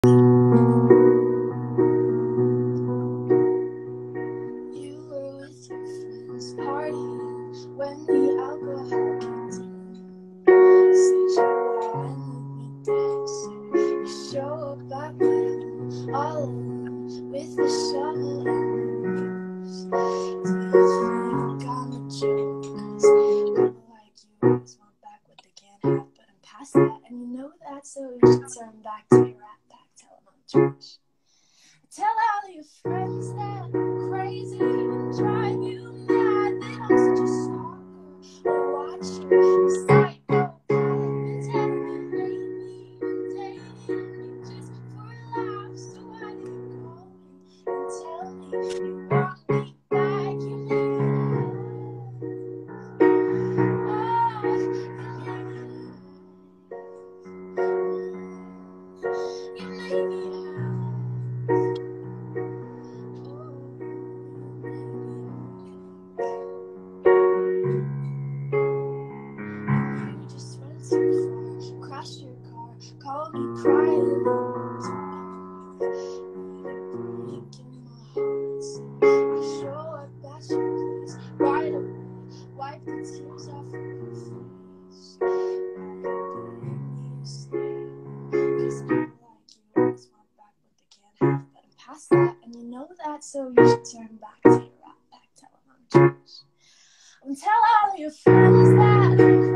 You were with your friends partying when the alcohol kicked in. Said you were and me dead, so you show up at my home all alone with a shovel and the Do you think I'm a joke? 'Cause people like you always want back what they can't have, but I'm past that, and you know that, so you should turn back to your rat pack, tell them I'm trash. Tell all your friends that I'm crazy and drive you mad, that I'm such a stalker, a watcher, a psychopath. Telling you lately I'm dating you just for laughs. So why do you call me and tell me you want me back? You made me laugh. Oh, you made me laugh. You just went too far, crashed your car, called me crying, breaking my heart. So I show up at your place right away, wipe the tears off of your face. You stay, 'cause people like you always want back what they can't have, but I'm past that, and you know that, so you should turn back to your rat pack, tell them I'm trash. And tell all your friends that